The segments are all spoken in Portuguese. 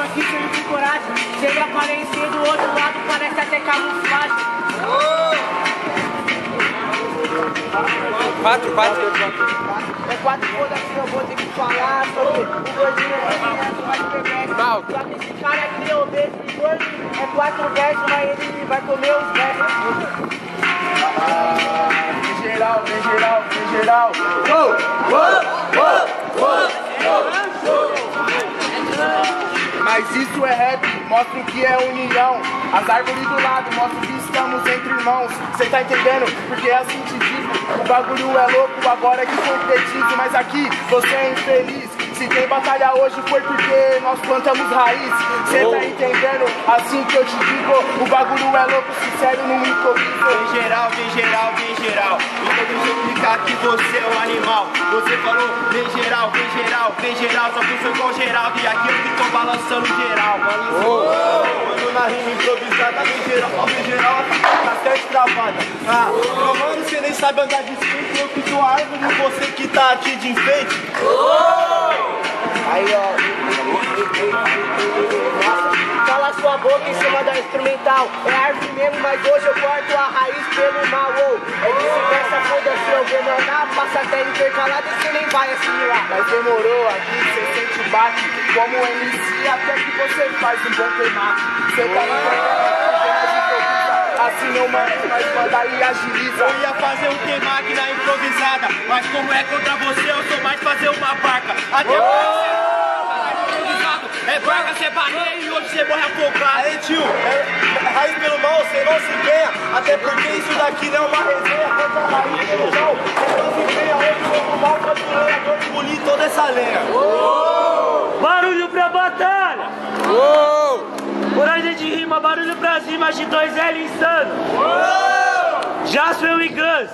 aqui cheio de coragem. Se ele aparecer do outro lado, parece até camuflagem. Quatro. É 4 foda-se, eu vou ter que falar sobre o gordinho que vai beber. Só que esse cara aqui é obeso e gordo. É 4 versos, mas ele vai comer os versos. Em geral. Mas isso é rap, mostra o que é união. As árvores do lado mostram que estamos entre irmãos. Cê tá entendendo? Porque é assim te digo. O bagulho é louco, agora que concretize. Mas aqui você é infeliz. Se tem batalha hoje foi porque nós plantamos raiz. Cê tá entendendo? Assim que eu te digo. O bagulho é louco, sincero, não me improviso. Vem geral. Então deixa eu explicar que você é um animal. Você falou vem geral. Só que eu sou igual Geraldo e aqui eu que tô balançando geral. Quando na rima improvisada, vem geral, tá certo travada. Meu mano, você nem sabe andar de skate. Eu que sou a árvore e você que tá aqui de enfeite. Aí ó, cala sua boca em cima da instrumental. É árvore mesmo, mas hoje eu corto a raiz pelo mal. É vice-versa, foda-se, eu venanar. Passa até intercalado e você nem vai assimilar. Mas demorou aqui, cê sente o baque. Como MC, até que você faz um bom temaki. Cê tá no assim não mano, mas manda e agiliza. Eu ia fazer um temaki na improvisada, mas como é contra você, eu sou mais fazer uma barca. Até improvisado, é barca, cê baneia e hoje cê morre afogado. Aí tio, é raiz pelo mal, cê não se ganha. Até porque isso daqui não é uma resenha. Contra a raiz pelo mal, cê não se ganha. Hoje eu vou mal pra lenha, vou engolir toda essa lenha. Barulho pra batalha! Coragem de rima, barulho pra cima de 2L insano! Jasper e Guns!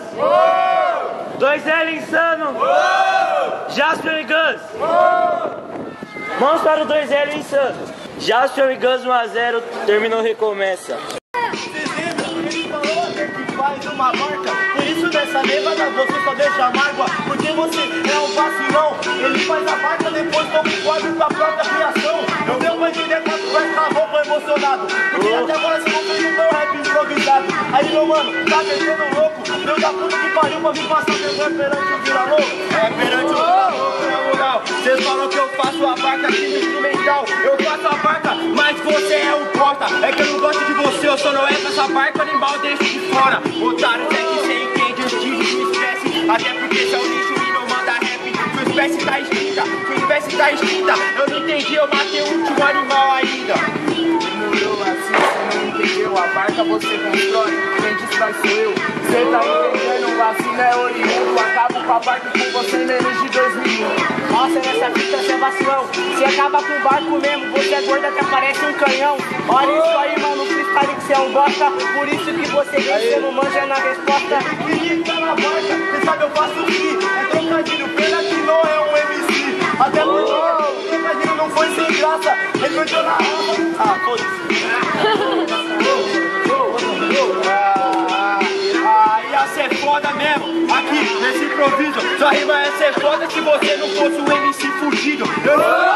2L insano! Jasper e Guns! Mãos para o 2L insano! Jasper e Guns 1-0, terminou, recomeça. Faz uma marca, por isso nessa levada você só deixa mágoa. Porque você é um vacilão. Ele faz a marca, depois toma um quadro com a própria criação. Eu deu pra entender quanto vai ficar roupa emocionado. Porque até agora você não fez um meu rap improvisado. Aí meu mano, tá deixando louco. Deus da puta que pariu pra vir passar vergonha perante o vira louco. É perante o vira louco, na moral. Cês falam que eu faço a barca aqui no instrumental. Eu faço a barca, mas você é um porta. É que eu não gosto de você, eu só não é essa barca animal, deixo de fora. Otário, é que cê entende o estilo de sua espécie. Até porque cê é um lixo e não manda rap. Sua espécie tá extinta. Eu não entendi, eu matei o último animal ainda. Demorou assim, cê não entendeu. A barca você constrói, quem destrói sou eu. Cê tá entendendo, assim não é oriundo. Acabo com a barca com você em menos de 2 minutos. Nossa, nessa fita cê é vacilão. Você acaba com o barco mesmo, você é gordo até parece um canhão. Olha isso aí, mano, freestyle que você é um bosta. Por isso que você ganha, você não manja na resposta. Que tá na barca, cê sabe eu faço o que? É trocadilho, pena que não é um MC. Até porque o trocadilho não foi sem graça. Ele perdeu na alma. Foda-se. Ia ser foda mesmo, aqui nesse improviso. Sua rima ia ser foda se você não fosse um MC fugido. Eu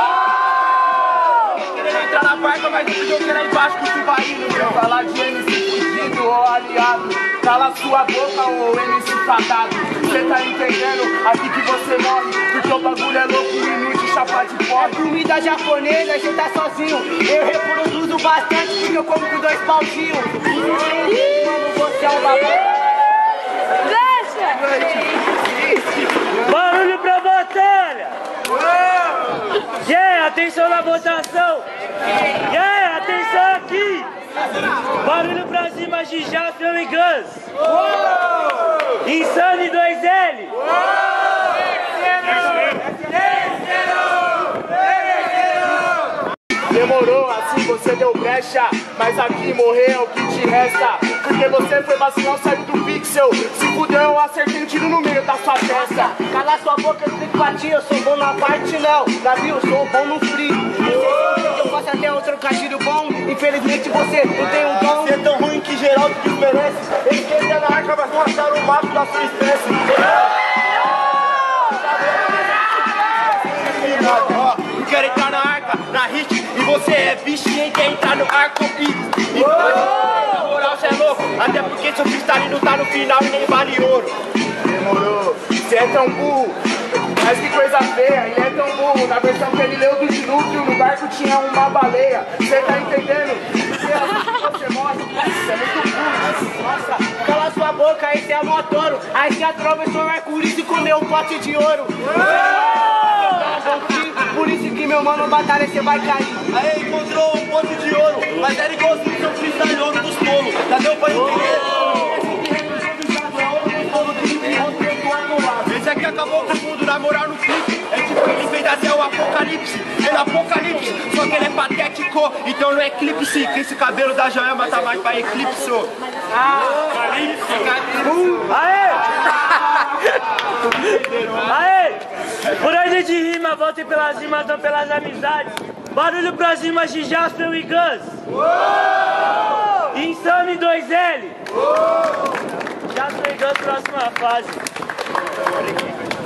não queria entrar na barca, mas eu joguei lá embaixo com o submarino. Quer falar de MC fugido ou aliado? Cala sua boca ou MC fatado. Cê tá entendendo? Aqui que você morre, porque o bagulho é louco e inútil, chapa de pó. É comida japonesa, cê tá sozinho. Eu reproduzo bastante porque eu como com 2 pauzinhos. Mano, você é um babaca. Barulho pra batalha! Yeah, atenção na votação! Yeah, atenção aqui! Barulho pra cima de Jasper e Guns! Insano e 2L! Demorou, assim você deu brecha, mas aqui morrer é o que te resta. Porque você foi vacilão, saiu do pixel. Se fudeu, eu acertei um tiro no meio da sua testa. Cala sua boca, eu explico pra ti, eu sou bom na parte não. Navio, eu sou bom no free. Eu faço até um trocadilho bom. Infelizmente você não tem um dom. Você é tão ruim que Geraldo desmerece. Ele quer entrar na arca, mas não acharam o macho da sua espécie. Ó, não quero entrar na arca, marca na hit. E você é bichinho e quer entrar no arco-íris. Na moral, cê é louco, até porque seu cristalino tá no final e nem vale ouro. Demorou, cê é tão burro. Mas que coisa feia, ele é tão burro. Na versão que ele leu do dilúvio, no barco tinha uma baleia. Cê tá entendendo? Porque assim que você mostra, isso é muito burro. Nossa, cala sua boca, esse é motouro. Aí se atravessou o arco-íris e comeu um pote de ouro. Por isso que meu mano, batalha cê vai cair. Aí encontrou um pote de ouro, mas era igualzinho seu cristalino dos tolos. Já deu pra entender? Esse aqui acabou com tudo, na moral no clipe. É tipo ele fez até o apocalipse. Ele é apocalipse, só que ele é patético. Então não é eclipse, que esse cabelo da Joelma tá mais pra eclipse. Aê! Aê! Por ordem de rima, voltem pelas rimas, não pelas amizades. Barulho pras rimas de Jasper e Gus. Insano 2L. Jasper e Gus, próxima fase.